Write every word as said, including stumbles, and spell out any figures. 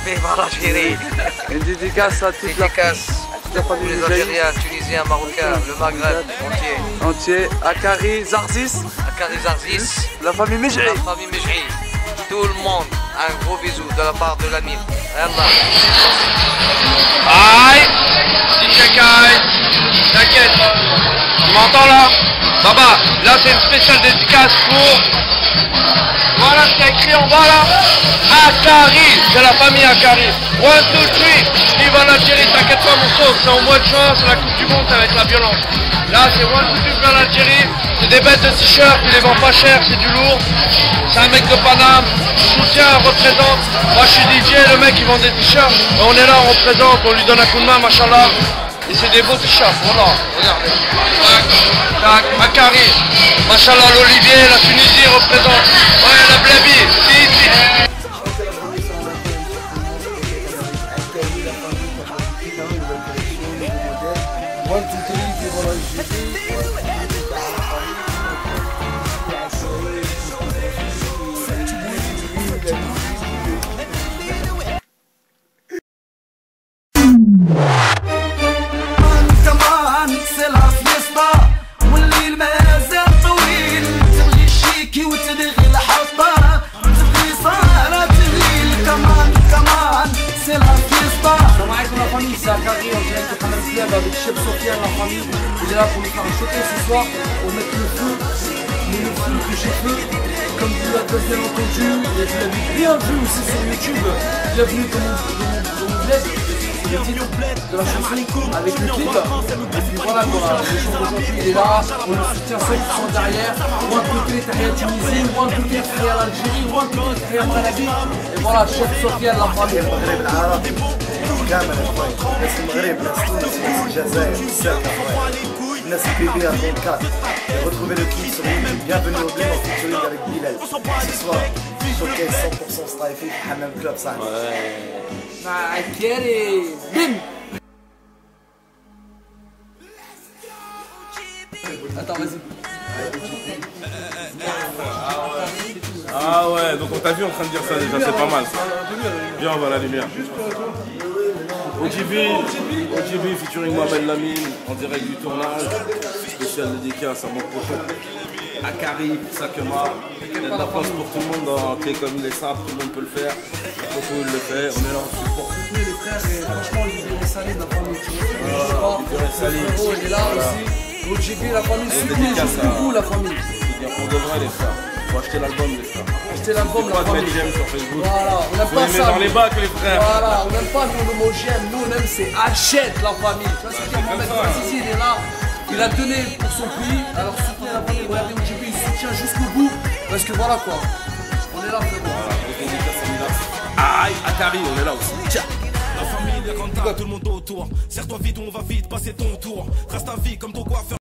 Vive l'Algérie. Une dédicace à toute Dédicace la tous famille les Mejri. Algériens, Tunisiens, Marocains, le Maghreb entier. Entier, Akari, Zarzis, Akari Zarzis, la famille Mejri. la famille Mejri. Tout le monde, un gros bisou de la part de l'ami. Yallah. Aïe, D J Kai, t'inquiète, tu m'entends là? Baba, là c'est une spéciale dédicace pour... Voilà ce qu'il y a écrit en bas là. Akari, c'est la famille Akari. One, two, three, vive en Algérie, t'inquiète pas mon sauce, c'est au mois de juin, c'est la Coupe du Monde, ça va être la violence. Là c'est one, two, three, vive en Algérie, c'est des bêtes de t-shirt, il les vend pas cher, c'est du lourd. C'est un mec de Paname, soutient, représente. Moi je suis D J, le mec il vend des t-shirts. On est là, on représente, on lui donne un coup de main, machallah. Et c'est des beaux t-shirts, voilà, regardez. Tac, tac, Akari. Machallah, l'Olivier, la Tunisie représente. Ouais, la Blabi, si, si. C'est Akari en direct de Hamam Club avec Chef Sofiane, la famille. Il est là pour nous faire un choquer ce soir, pour mettre le feu, mais le feu que j'ai fait, comme vous l'avez bien entendu, et vous l'avez bien vu aussi sur YouTube. Bienvenue dans mon, dans mon, dans mon bled, c'est le titre de la chanson avec le clip. Et puis voilà quoi, le chant d'aujourd'hui il est là, on le soutient cent pour cent derrière. One côté Tahia Tunisie, one côté Tahia l'Algérie, one côté Tahia Malabi. Et voilà, Chef Sofiane, la famille. كامل اخوي ناس المغرب ناس تونس ناس الجزائر بزاف اخوي الناس البيبي أربعة وأربعين retrouvez le clip sur YouTube bienvenue au Bled en featuring avec Bilal ce soir showcase cent pour cent ستايفي في حمام كلوب صاحبي I get it. Bim. Attends, vas-y. Ah ouais, donc on t'a vu en train de dire ça déjà, c'est pas mal ça. Viens, on va la lumière. O G B, O G B featuring Mohamed Lamine en direct du tournage. Spécial dédicace à mon prochain. Akari, Sakema. Il y a de la place pour tout le monde dans clé comme il est simple, tout le monde peut le faire. Le Coco il le fait, on est là en support. Soutenez les frères et franchement, Olivier Saline, la famille. Olivier Saline. Il est là aussi. O G B, la famille, soutenez jusqu'au bout la famille. On devrait les faire. Faut acheter l'album les frères. Acheter l'album, la Pas de mettre famille. j'aime sur Facebook. Voilà, on n'aime Faut pas les ça. mettre dans les bacs les frères. Voilà, on n'aime pas nous le mot j'aime, nous on aime c'est achète la famille. Tu vois ce qu'il y a Mohamed Azizi, il est là, il a donné pour son pays, alors soutenez la famille, regardez O G B, il soutient jusqu'au bout, parce que voilà quoi, on est là frérot. Aïe, Akari, on est là aussi. Tiens. La famille, les grands tout le monde autour. Serre-toi vite, on va vite passer ton tour. Trace ta vie comme ton coiffeur.